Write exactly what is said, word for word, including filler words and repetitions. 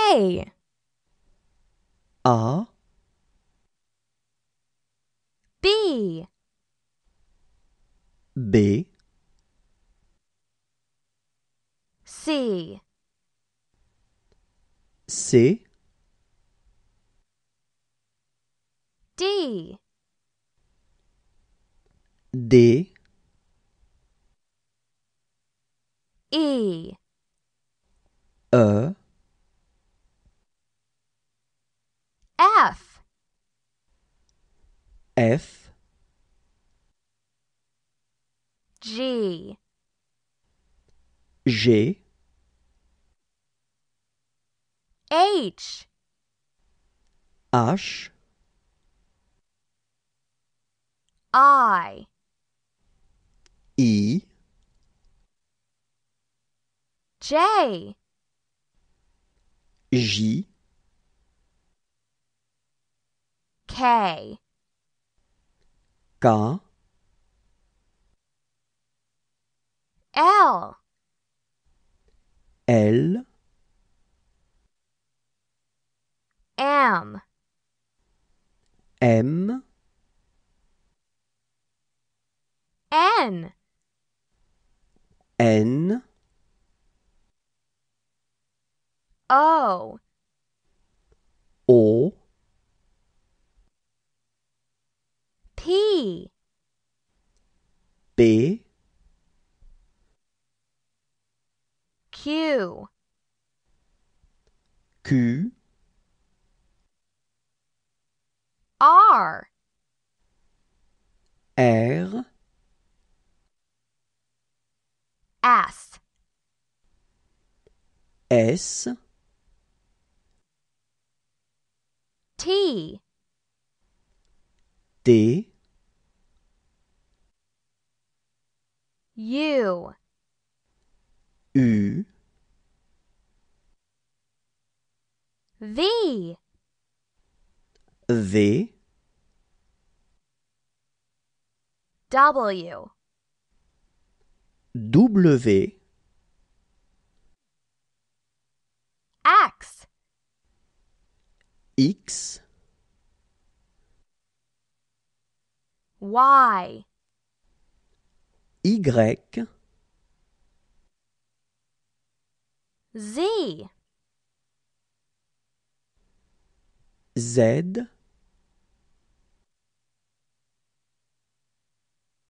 A A B B C C D D E E F F G G H H I I J J K K L L M M N N O O P P Q Q R R S S T T U U V V W W X X Y Y Z Z